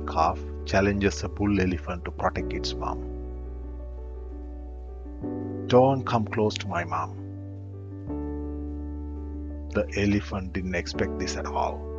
calf challenges a bull elephant to protect its mom. Don't come close to my mom. The elephant didn't expect this at all.